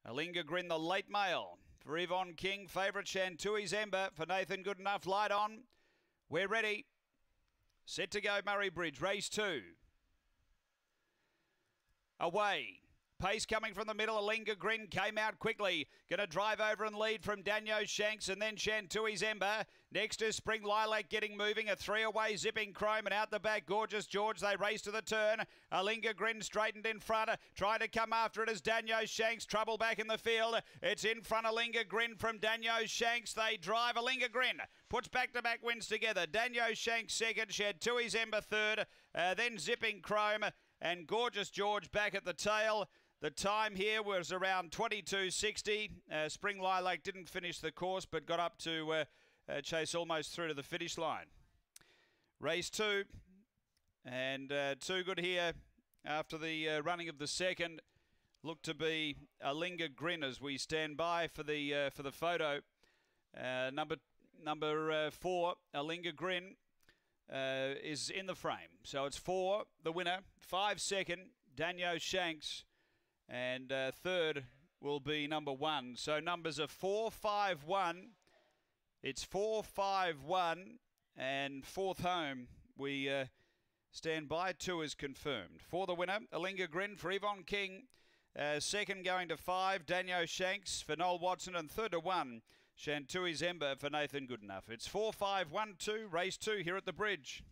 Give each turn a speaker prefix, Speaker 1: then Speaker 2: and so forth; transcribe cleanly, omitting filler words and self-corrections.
Speaker 1: Alinga Grin, the late mail. For Yvonne King, favourite Chantui's Ember. For Nathan Goodenough, light on. We're ready. Set to go, Murray Bridge. Race 2. Away. Pace coming from the middle. Alinga Grin came out quickly. Going to drive over and lead from Daniel Shanks and then Chantui's Ember. Next is Spring Lilac getting moving. A 3 away, Zipping Chrome, and out the back, Gorgeous George. They race to the turn. Alinga Grin straightened in front. Trying to come after it is Daniel Shanks. Trouble back in the field. It's in front. Alinga Grin from Daniel Shanks. They drive. Alinga Grin puts back-to-back wins together. Daniel Shanks second. Chantui's Ember third. Then Zipping Chrome and Gorgeous George back at the tail. The time here was around 22.60. Spring Lilac didn't finish the course, but got up to chase almost through to the finish line. Race 2, and Too Good here after the running of the second. Looked to be Alinga Grin as we stand by for the photo. Number 4, Alinga Grin, is in the frame. So it's 4, the winner. 5 second, Daniel Shanks. And third will be number 1. So numbers are 4, 5, 1. It's 4, 5, 1. And fourth home, we stand by. 2 is confirmed. For the winner, Alinga Grin for Yvonne King. Second going to 5, Daniel Shanks for Noel Watson. And third to 1, Chantui's Ember for Nathan Goodenough. It's 4, 5, 1, 2, race 2 here at the Bridge.